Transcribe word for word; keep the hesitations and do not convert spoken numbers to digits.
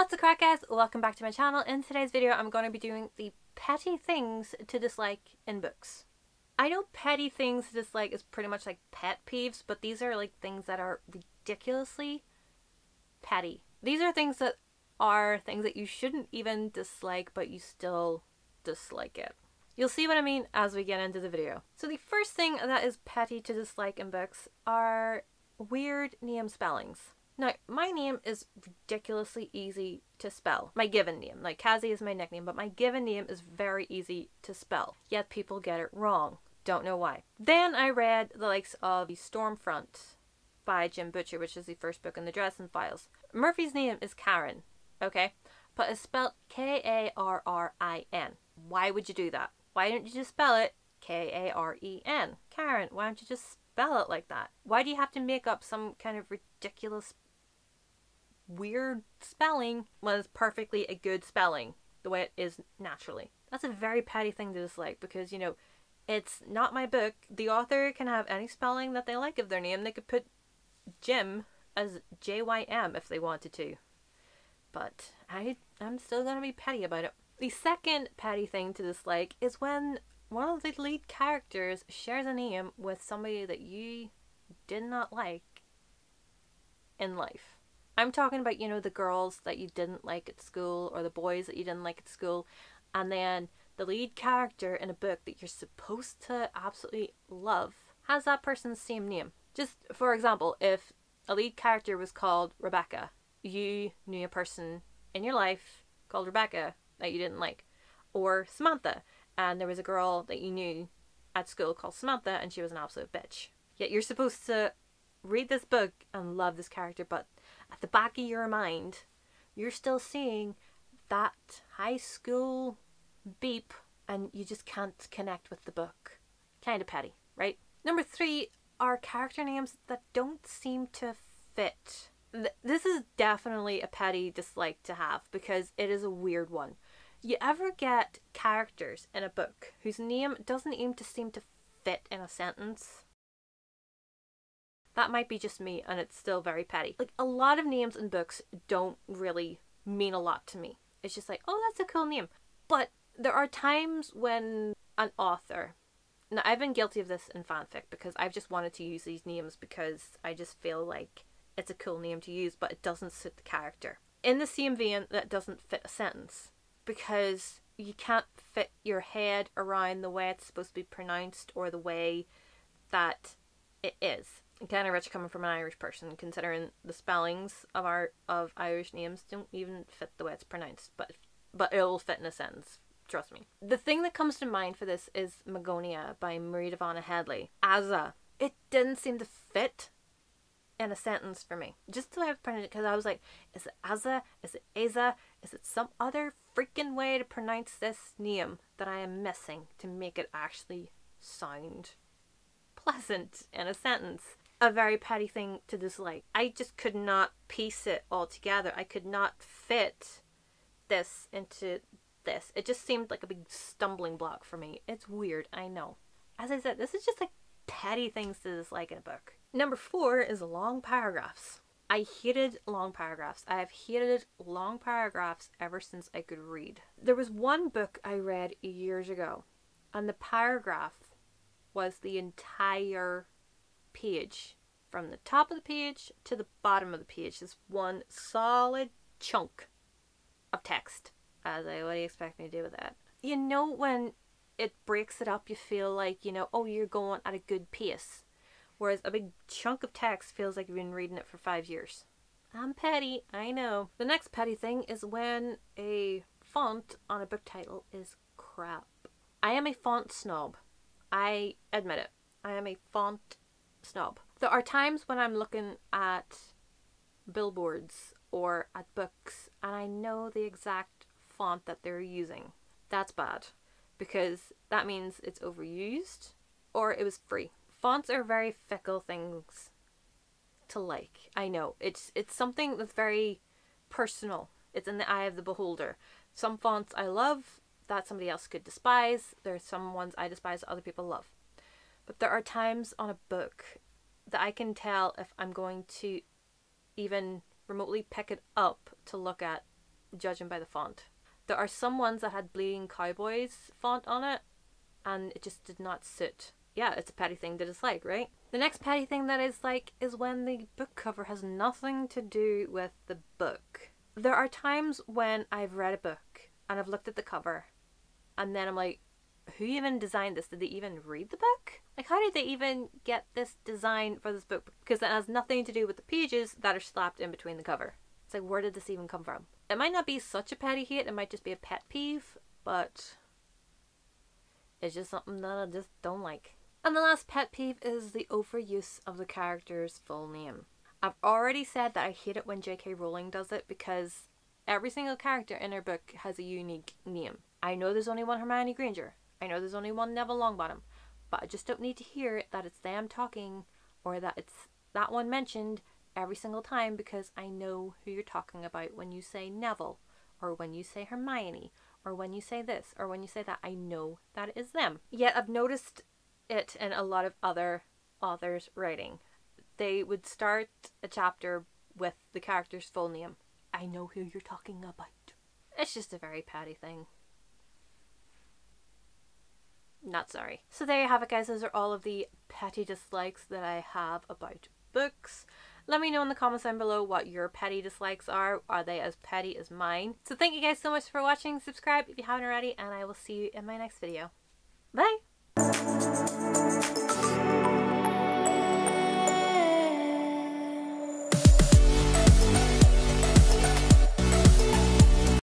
What's the crack, guys? Welcome back to my channel. In today's video I'm going to be doing the petty things to dislike in books. I know petty things to dislike is pretty much like pet peeves, but these are like things that are ridiculously petty. These are things that are things that you shouldn't even dislike, but you still dislike it. You'll see what I mean as we get into the video. So the first thing that is petty to dislike in books are weird name spellings. Now, my name is ridiculously easy to spell. My given name. Like, Cassie is my nickname, but my given name is very easy to spell. Yet people get it wrong. Don't know why. Then I read the likes of The Stormfront by Jim Butcher, which is the first book in the Dresden Files. Murphy's name is Karen, okay? But it's spelled K A R R I N. Why would you do that? Why don't you just spell it K A R E N? Karen, why don't you just spell it like that? Why do you have to make up some kind of ridiculous weird spelling when it's perfectly a good spelling the way it is naturally? That's a very petty thing to dislike because, you know, it's not my book. The author can have any spelling that they like of their name. They could put Jim as J Y M if they wanted to. But I, I'm still going to be petty about it. The second petty thing to dislike is when one of the lead characters shares a name with somebody that you did not like in life. I'm talking about, you know, the girls that you didn't like at school or the boys that you didn't like at school, and then the lead character in a book that you're supposed to absolutely love has that person's same name. Just for example, if a lead character was called Rebecca, you knew a person in your life called Rebecca that you didn't like, or Samantha, and there was a girl that you knew at school called Samantha and she was an absolute bitch. Yet you're supposed to read this book and love this character, but at the back of your mind, you're still seeing that high school beep and you just can't connect with the book. Kind of petty, right? Number three are character names that don't seem to fit. Th this is definitely a petty dislike to have because it is a weird one. You ever get characters in a book whose name doesn't even to seem to fit in a sentence? That might be just me and it's still very petty. Like, a lot of names in books don't really mean a lot to me. It's just like, oh, that's a cool name. But there are times when an author, now I've been guilty of this in fanfic because I've just wanted to use these names because I just feel like it's a cool name to use, but it doesn't suit the character. In the same vein, that doesn't fit a sentence because you can't fit your head around the way it's supposed to be pronounced or the way that it is. Kind of rich coming from an Irish person, considering the spellings of our of Irish names don't even fit the way it's pronounced, but but it'll fit in a sentence, trust me. The thing that comes to mind for this is Magonia by Marie Davana Headley. Azza. It didn't seem to fit in a sentence for me. Just the way I pronounced it, because I was like, is it Azza? Is it Aza? Is it some other freaking way to pronounce this name that I am missing to make it actually sound pleasant in a sentence? A very petty thing to dislike. I just could not piece it all together. I could not fit this into this. It just seemed like a big stumbling block for me. It's weird, I know. As I said, this is just like petty things to dislike in a book. Number four is long paragraphs. I hated long paragraphs. I have hated long paragraphs ever since I could read. There was one book I read years ago, and the paragraph was the entire page, from the top of the page to the bottom of the page. This one solid chunk of text. I was like, what do you expect me to do with that? You know, when it breaks it up, you feel like, you know, oh, you're going at a good pace, whereas a big chunk of text feels like you've been reading it for five years. I'm petty, I know. The next petty thing is when a font on a book title is crap. I am a font snob. I admit it. I am a font snob. There are times when I'm looking at billboards or at books and I know the exact font that they're using. That's bad because that means it's overused or it was free. Fonts are very fickle things to like. I know. It's it's something that's very personal. It's in the eye of the beholder. Some fonts I love that somebody else could despise. There's some ones I despise that other people love. But there are times on a book that I can tell if I'm going to even remotely pick it up to look at judging by the font. There are some ones that had Bleeding Cowboys font on it, and it just did not suit. Yeah, it's a petty thing to dislike, right? The next petty thing that is like is when the book cover has nothing to do with the book. There are times when I've read a book and I've looked at the cover and then I'm like, who even designed this? Did they even read the book? Like, how did they even get this design for this book? Because it has nothing to do with the pages that are slapped in between the cover. It's like, where did this even come from? It might not be such a petty hate, it might just be a pet peeve, but it's just something that I just don't like. And the last pet peeve is the overuse of the character's full name. I've already said that I hate it when J K Rowling does it because every single character in her book has a unique name. I know there's only one Hermione Granger. I know there's only one Neville Longbottom. But I just don't need to hear that it's them talking or that it's that one mentioned every single time, because I know who you're talking about when you say Neville or when you say Hermione or when you say this or when you say that. I know that it is them. Yet I've noticed it in a lot of other authors' writing. They would start a chapter with the character's full name. I know who you're talking about. It's just a very petty thing. Not sorry. So there you have it, guys. Those are all of the petty dislikes that I have about books. Let me know in the comments down below what your petty dislikes are. Are they as petty as mine? So thank you guys so much for watching. Subscribe if you haven't already, and I will see you in my next video. Bye!